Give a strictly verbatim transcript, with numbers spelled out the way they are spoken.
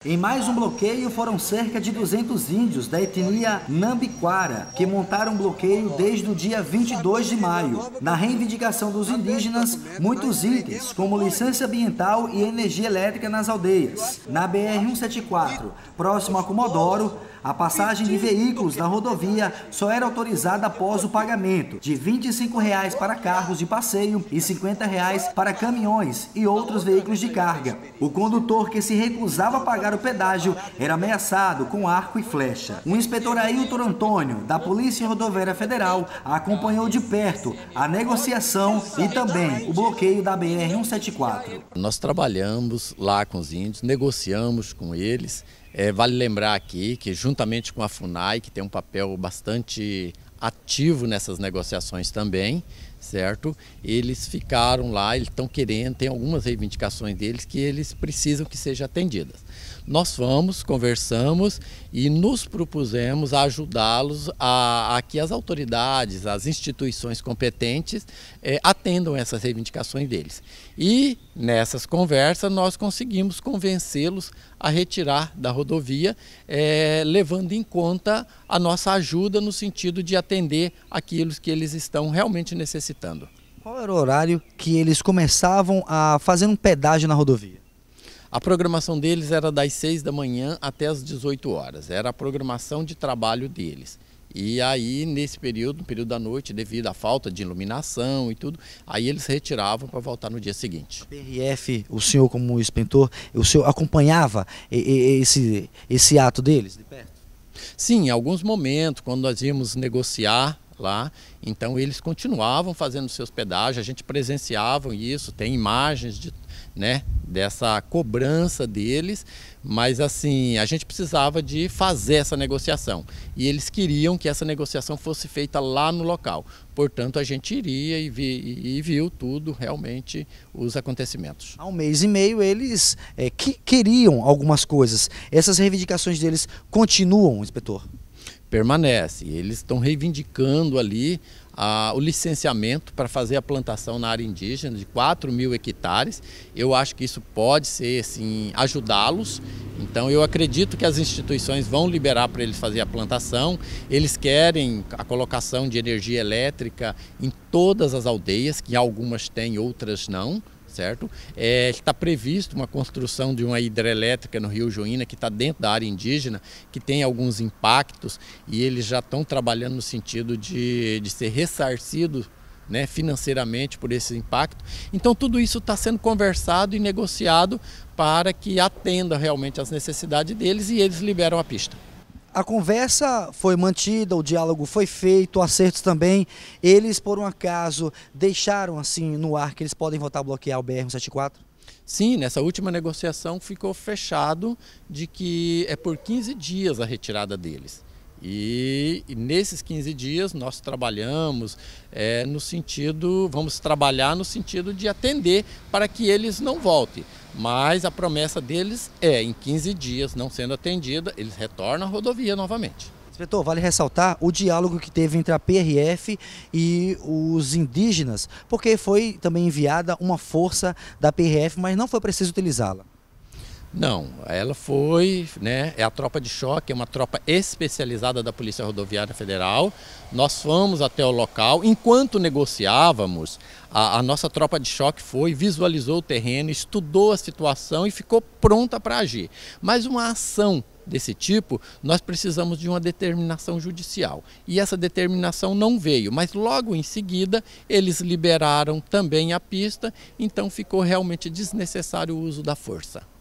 Em mais um bloqueio foram cerca de duzentos índios da etnia Nambiquara, que montaram um bloqueio desde o dia vinte e dois de maio. Na reivindicação dos indígenas, muitos itens, como licença ambiental e energia elétrica nas aldeias. Na B R cento e setenta e quatro, próximo a Comodoro, a passagem de veículos na rodovia só era autorizada após o pagamento de vinte e cinco reais para carros de passeio e cinquenta reais para caminhões e outros veículos de carga. O condutor que se recusava a pagar o pedágio era ameaçado com arco e flecha. O inspetor Ailton Antônio, da Polícia Rodoviária Federal, acompanhou de perto a negociação e também o bloqueio da B R cento e setenta e quatro. Nós trabalhamos lá com os índios, negociamos com eles. É, vale lembrar aqui que, juntamente com a FUNAI, que tem um papel bastante ativo nessas negociações também, certo? Eles ficaram lá, eles estão querendo, tem algumas reivindicações deles que eles precisam que sejam atendidas. Nós fomos, conversamos e nos propusemos a ajudá-los a, a que as autoridades, as instituições competentes é, atendam essas reivindicações deles. E nessas conversas nós conseguimos convencê-los a retirar da rodovia, é, levando em conta a nossa ajuda no sentido de atender aquilo que eles estão realmente necessitando. Qual era o horário que eles começavam a fazer um pedágio na rodovia? A programação deles era das seis da manhã até as dezoito horas, era a programação de trabalho deles. E aí, nesse período, no período da noite, devido à falta de iluminação e tudo, aí eles retiravam para voltar no dia seguinte. A P R F, o senhor como inspetor, o senhor acompanhava esse, esse ato deles de perto? Sim, em alguns momentos, quando nós íamos negociar lá, então eles continuavam fazendo seus pedágios, a gente presenciava isso, tem imagens de, né, dessa cobrança deles, mas assim, a gente precisava de fazer essa negociação e eles queriam que essa negociação fosse feita lá no local, portanto a gente iria e, vi, e viu tudo realmente os acontecimentos. Há um mês e meio eles é, que queriam algumas coisas, essas reivindicações deles continuam, inspetor? Permanece, eles estão reivindicando ali ah, o licenciamento para fazer a plantação na área indígena de quatro mil hectares. Eu acho que isso pode ser, assim, ajudá-los. Então eu acredito que as instituições vão liberar para eles fazer a plantação. Eles querem a colocação de energia elétrica em todas as aldeias, que algumas têm, outras não. Certo? É, está previsto uma construção de uma hidrelétrica no Rio Joina, que está dentro da área indígena, que tem alguns impactos e eles já estão trabalhando no sentido de, de ser ressarcido, né, financeiramente por esse impacto. Então tudo isso está sendo conversado e negociado para que atenda realmente às necessidades deles e eles liberam a pista. A conversa foi mantida, o diálogo foi feito, acertos também. Eles, por um acaso, deixaram assim no ar que eles podem voltar a bloquear o B R cento e setenta e quatro? Sim, nessa última negociação ficou fechado de que é por quinze dias a retirada deles. E, e nesses quinze dias nós trabalhamos é, no sentido, vamos trabalhar no sentido de atender para que eles não voltem. Mas a promessa deles é, em quinze dias, não sendo atendida, eles retornam à rodovia novamente. Inspetor, vale ressaltar o diálogo que teve entre a P R F e os indígenas, porque foi também enviada uma força da P R F, mas não foi preciso utilizá-la. Não, ela foi, né, é a tropa de choque, é uma tropa especializada da Polícia Rodoviária Federal. Nós fomos até o local, enquanto negociávamos, a, a nossa tropa de choque foi, visualizou o terreno, estudou a situação e ficou pronta para agir. Mas uma ação desse tipo, nós precisamos de uma determinação judicial. E essa determinação não veio, mas logo em seguida eles liberaram também a pista, então ficou realmente desnecessário o uso da força.